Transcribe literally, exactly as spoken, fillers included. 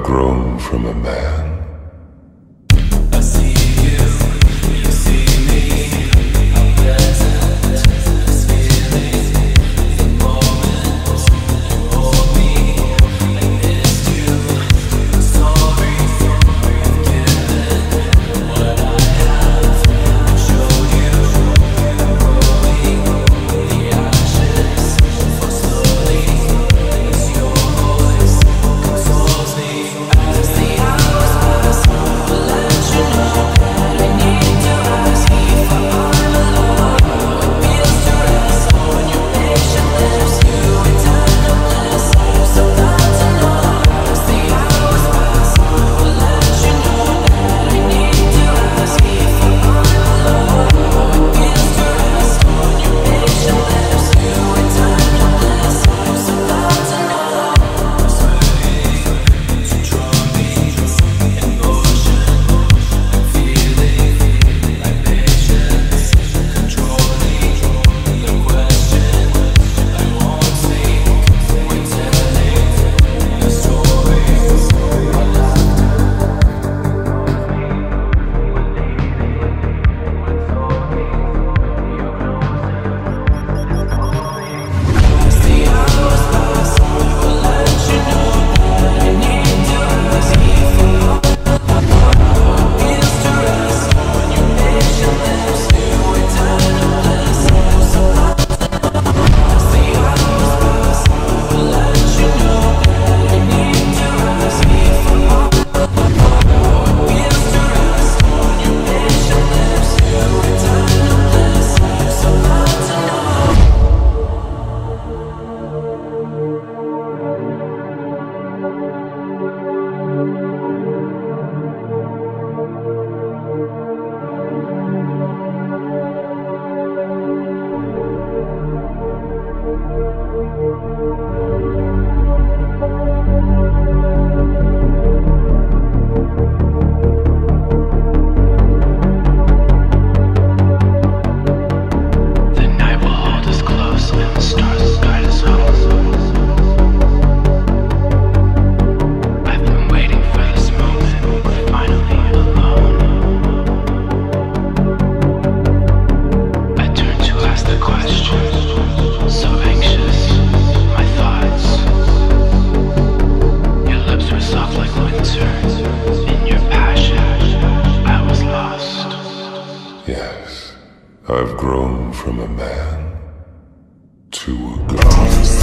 grown from a man. I see you, you see me. How pleasant this feeling. The moment you hold me, I missed you. Sorry for giving what I have. I showed you growing the ashes. For slowly, as your voice consoles me. As the hours pass, will let you know that I need to ask if I'm alone. How it feels to rest on your patient lips. You eternal bliss. I'm so glad to know. As the hours pass, will let you know that I need to ask if I'm alone. How it feels to rest on your patient lips. You eternal bliss. I'm so glad to know. To draw me in motion, I'm feeling like patience, controlling the question. I won't speak when telling the stories. As the hours pass, I will let you know that I need to ask if I'm feels to rest on your patient lips. You eternal bliss. I'm so glad. As the hours pass, I will let you know that I need to ask if I'm feels to rest on your patient lips. You eternal bliss. I'm so glad to know. The night will hold us close and the stars will guide us home. I've been waiting for this moment, we're finally alone. I turn to ask the question, so anxious, my thoughts. Your lips were soft like winter, in your passion, I was lost. Yes, I've grown from a man to a god.